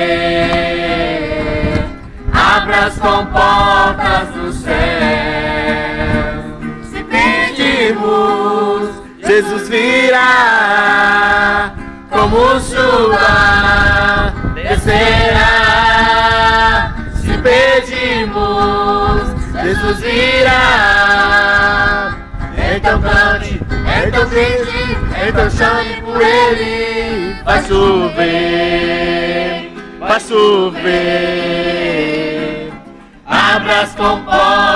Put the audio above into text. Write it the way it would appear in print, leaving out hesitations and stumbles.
Abra as comportas do céu. Se pedirmos, Jesus virá, como chuva descerá. Se pedimos, Jesus virá. Então cante, então grite, então chame por Ele. Vai chover, vai chover. Abra as comportas